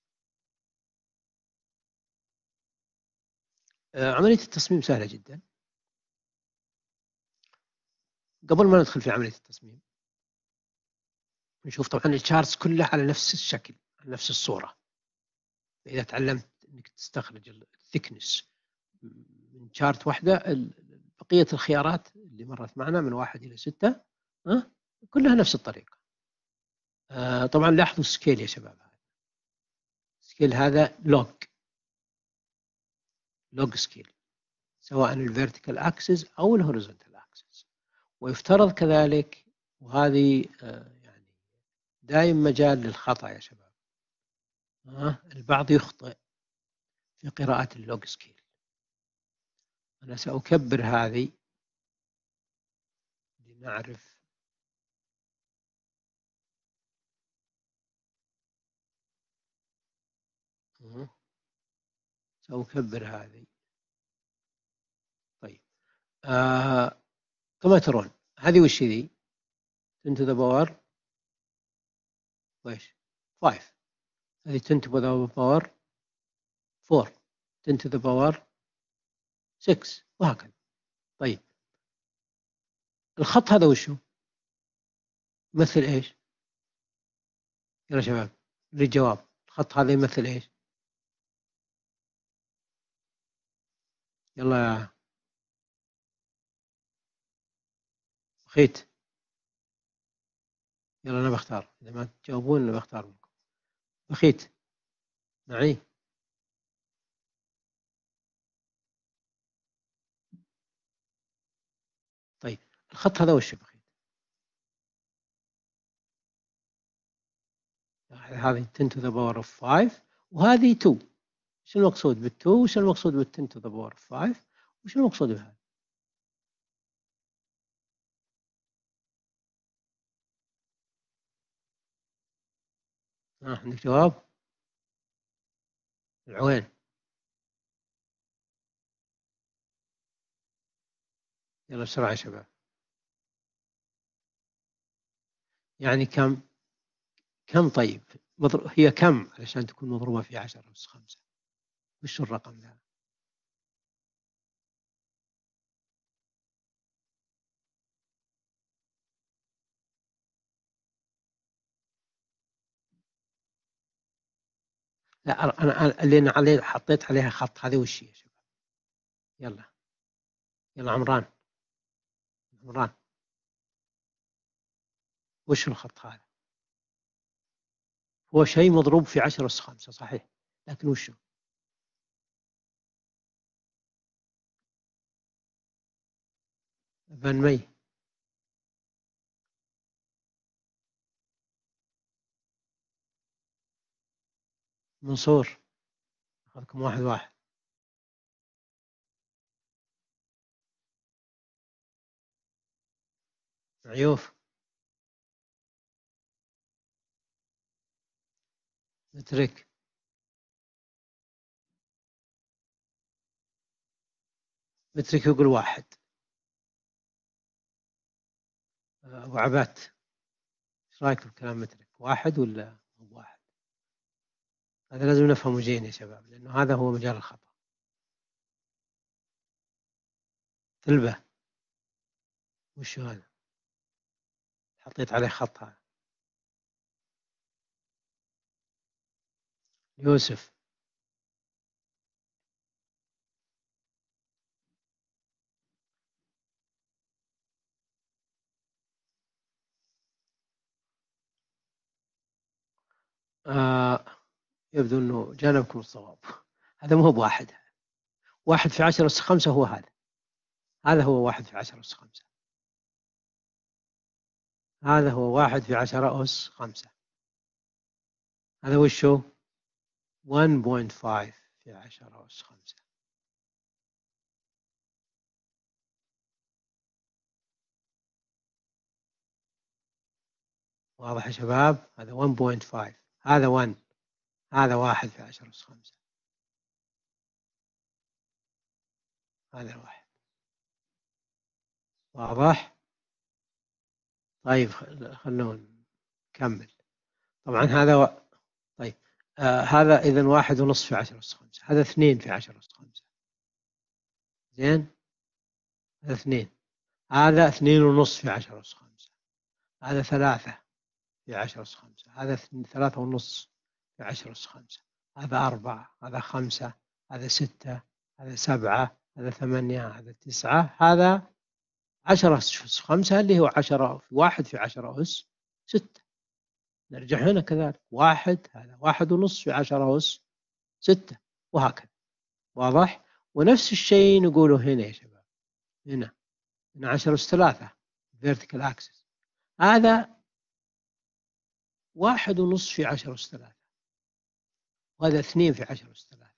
عملية التصميم سهلة جدا. قبل ما ندخل في عملية التصميم نشوف طبعا الشارتس كلها على نفس الشكل، على نفس الصورة. إذا تعلمت إنك تستخرج الثيكنس من شارت واحدة، بقية الخيارات اللي مرت معنا من 1 إلى 6 كلها نفس الطريقة. طبعا لاحظوا السكيل يا شباب. السكيل هذا لوج سكيل، سواء الفيرتيكال اكسس أو الهوريزونتال اكسس. ويفترض كذلك، وهذه يعني دائم مجال للخطأ يا شباب، البعض يخطئ في قراءة اللوج سكيل. أنا سأكبر هذه لنعرف. سأكبر هذه. طيب كما ترون هذه وش ذي؟ 10 to the power وإيش 5. هذه 10 to the power 4، 10 to the power 6، وهكذا. طيب الخط هذا وشو؟ يمثل ايش؟ يا شباب للجواب، الخط هذا يمثل ايش؟ يلا يا بخيت، يلا انا بختار. اذا ما تجاوبون انا بختار منكم. بخيت معي؟ طيب الخط هذا وش بخيت؟ هذه 10 to the power of 5 وهذه 2. شو المقصود بال2 وش المقصود بال10 to the power of 5 وش المقصود بهذا؟ عندك جواب؟ العوين. يلا بسرعة يا شباب. يعني كم طيب هي كم علشان تكون مضروبة في 10 أس 5؟ وش الرقم ذا؟ لا أنا اللي أنا عليه حطيت عليها خط، هذه وش هي يا شباب؟ يلا عمران وش الخط هذا؟ هو شيء مضروب في 10 أس 5 صحيح، لكن وش هو؟ بن مي. منصور. أخذكم 1-1. عيوف. مترك. مترك يقول 1. أبو عبات إيش رأيك بكلام مترك؟ 1 ولا مو 1؟ هذا لازم نفهمه زين يا شباب، لأنه هذا هو مجال الخطأ. تلبة وش هذا؟ حطيت عليه خط هذا. يوسف يبدو أنه جانبكم الصواب. هذا مو بواحد، 1 في 10 أس 5 هو هذا. هذا هو 1 في 10 أس 5. هذا هو 1 في 10 أس 5. هذا وشو؟ 1.5 في 10 أس 5. واضح يا شباب؟ هذا 1.5. هذا 1. هذا 1 في 10 أس 5. هذا 1. واضح؟ طيب خلونا نكمل. طبعا هذا طيب هذا إذا 1.5 في 10 أس 5. هذا 2 في 10 أس 5. زين؟ هذا 2. هذا 2.5 في 10 أس 5. هذا 3 في 10 أس 5. هذا 3.5 في 10 أس 5. هذا 4. هذا 5. هذا 6. هذا 7. هذا 8. هذا 9. هذا 10 أس 5 اللي هو 10 في 1 في 10 أس 6. نرجع هنا كذلك 1. هذا 1.5 في 10 أس 6 وهكذا. واضح؟ ونفس الشيء نقوله هنا يا شباب. هنا 10 أس 3 vertical axis. هذا 1.5 في 10 أس 3. وهذا 2 في 10 أس 3.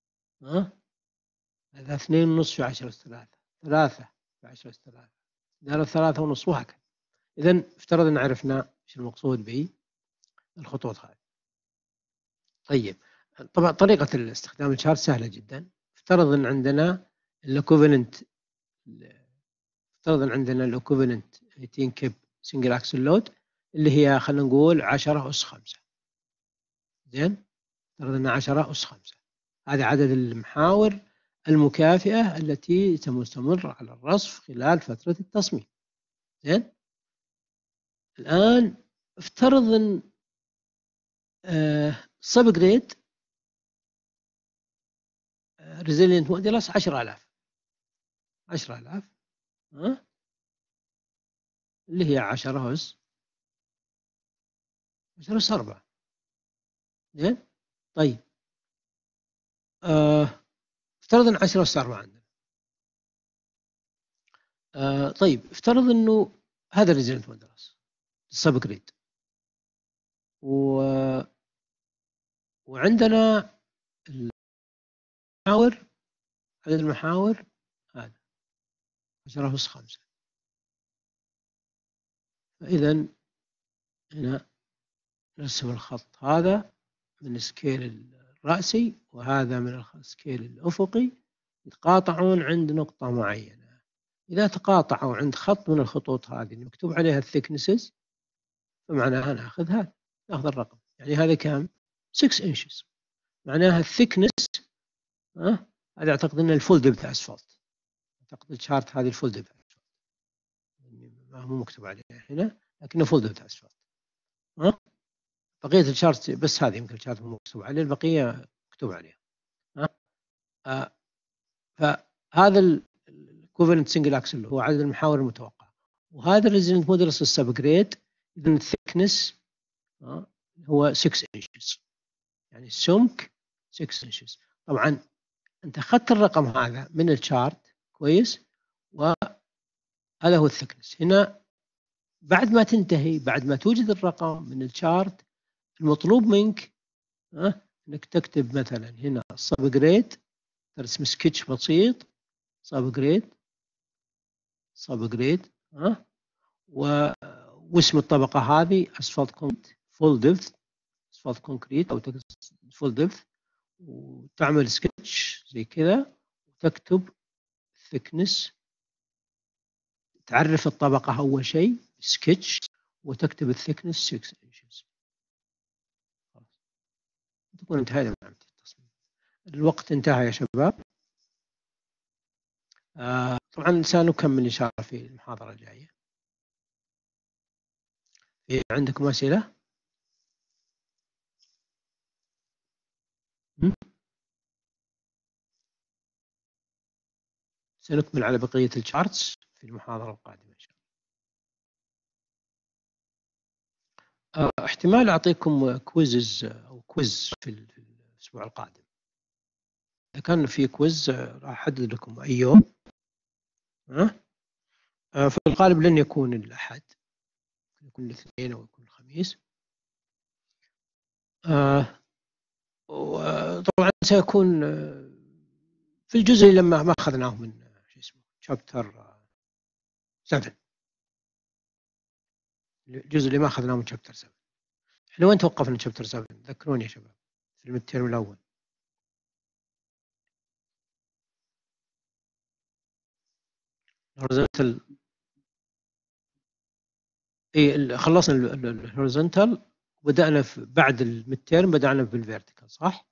هذا 2.5 في 10 أس 3. 3 في 10 أس 3. هذا 3.5 وهكذا. إذا افترض أن عرفنا ايش المقصود بالخطوط هذه. طيب طبعا طريقة استخدام الشارت سهلة جدا. افترض أن عندنا الايكوفالنت. افترض أن عندنا الايكوفالنت 18 كيب سنجل اكسل لود اللي هي خلينا نقول 10 أس 5. زين؟ افترض أن 10 أس 5. هذا عدد المحاور المكافئة التي تستمر على الرصف خلال فترة التصميم. زين؟ الآن افترض أن سب جريد ريزيلينت موديلس 10,000. 10,000 اللي هي 10 أس 10 أس 4. زين؟ طيب افترض أن 10 أس 4 عندنا. طيب افترض أنه هذا ريزيلينت موديلس السب جريد وعندنا المحاور. عدد المحاور هذا 10 أس 5. فإذا هنا نرسم الخط هذا من السكيل الرأسي وهذا من السكيل الأفقي يتقاطعون عند نقطة معينة. إذا تقاطعوا عند خط من الخطوط هذه مكتوب عليها الثيكنسز فمعناها ناخذ هذا، ناخذ الرقم. يعني هذا كم؟ 6 inches. معناها الثيكنس هذا أعتقد أن الفول ديبث أسفلت. أعتقد الشارت هذه الفول ديبث أسفلت. ما هو مكتوب عليها هنا لكنه فول ديبث أسفلت. بقية الشارت بس هذه يمكن الشارت مو مكتوب عليه، البقية مكتوب عليها. فهذا الكوفالنت سنجل اكسل هو عدد المحاور المتوقع، وهذا الريزيلنت موديلس السب جريد اذا الثيكنس هو 6 inches. يعني السمك 6 inches. طبعا انت اخذت الرقم هذا من الشارت كويس، وهذا هو الثيكنس. هنا بعد ما تنتهي، بعد ما توجد الرقم من الشارت، المطلوب منك انك تكتب مثلا هنا السب جريد، ترسم سكتش بسيط سب جريد واسم الطبقة هذه اسفلت كونكريت فول ديبث، اسفلت كونكريت او فول ديبث، وتعمل سكتش زي كذا وتكتب الثكنس، تعرف الطبقة أول شيء سكتش، وتكتب الثكنس 6 inches. تكون انتهينا من عملية التصميم. الوقت انتهى يا شباب. طبعا سنكمل إن شاء الله في المحاضرة الجاية. في عندكم أسئلة؟ سنكمل على بقية الشارتس في المحاضرة القادمة إن شاء الله. احتمال أعطيكم كويزز أو كويز في الأسبوع القادم. إذا كان في كويز راح أحدد لكم أي يوم. في الغالب لن يكون الأحد، يكون الاثنين أو يكون الخميس. وطبعا سيكون في الجزء اللي ما أخذناه من شو اسمه شابتر 7، الجزء اللي ما أخذناه من شابتر 7. احنا وين توقفنا شابتر 7؟ ذكروني يا شباب في الترم الأول. الهوريزونتال، خلصنا الهوريزونتال، بدأنا بعد المترم بدأنا بالفيرتيكال، صح؟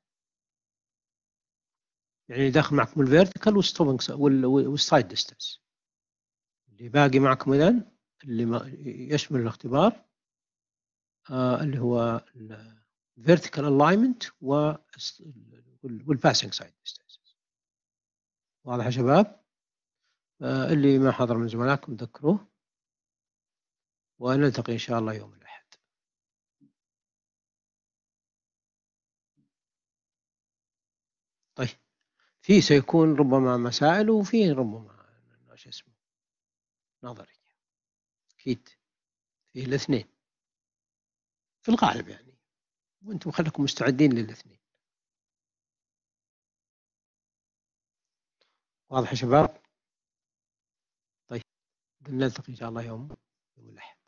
يعني داخل معكم الفيرتيكال والسايد ديستنس. اللي باقي معكم إذن اللي ما يشمل الاختبار اللي هو الفيرتيكال الاينمنت والباسنج سايد ديستنس. واضح يا شباب؟ اللي ما حضر من زملائكم ذكروه، ونلتقي إن شاء الله يوم الأحد. طيب، في سيكون ربما مسائل، وفي ربما شو اسمه نظري، أكيد في الاثنين في الغالب يعني، وأنتم خليكم مستعدين للاثنين. واضح يا شباب؟ طيب، نلتقي إن شاء الله يوم الأحد.